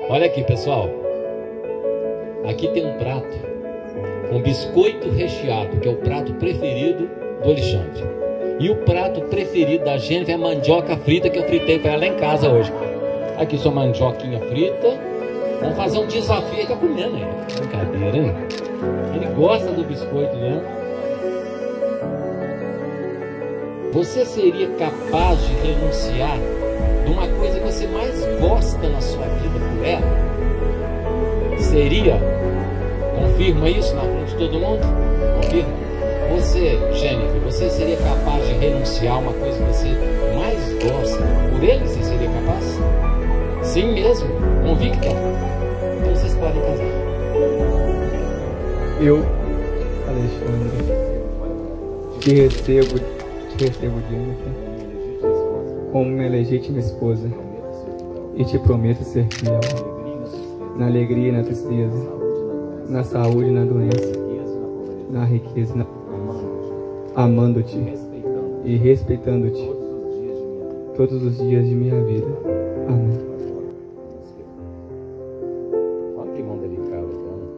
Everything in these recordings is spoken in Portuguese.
Olha aqui, pessoal. Aqui tem um prato com biscoito recheado, que é o prato preferido do Alexandre. E o prato preferido da Jennifer é a mandioca frita, que eu fritei para ela em casa hoje. Aqui sua mandioquinha frita. Vamos fazer um desafio. Ele tá comendo aí. Brincadeira, hein? Ele gosta do biscoito, né? Você seria capaz de renunciar de uma coisa que você mais gosta na sua vida por ela? Seria? Confirma isso na frente de todo mundo? Confirma? Você, Jennifer, você seria capaz de renunciar a uma coisa que você mais gosta? Por ele, você seria capaz? Sim mesmo? Convicta? Então vocês podem casar. Eu, Alexandre, te recebo, Jennifer, como minha legítima esposa, e te prometo ser fiel, na alegria e na tristeza, na saúde e na doença, na riqueza e na... amando-te e respeitando-te todos os dias de minha vida. Amém. Olha que mão delicada,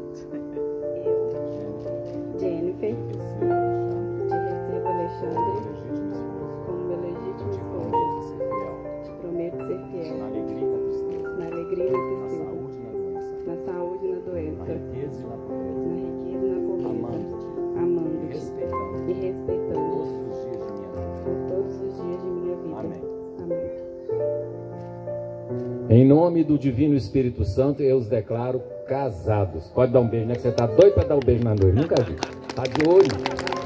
Jennifer, te recebo, Alexandre, como meu legítimo esposo. Te prometo ser fiel, na alegria e na tristeza, na saúde e na doença, na riqueza e na pobreza, amando-te e respeitando-te por todos os dias de minha vida. Amém. Em nome do Divino Espírito Santo, eu os declaro casados. Pode dar um beijo, né? Que você tá doido para dar um beijo na noiva. Nunca vi. Tá de olho.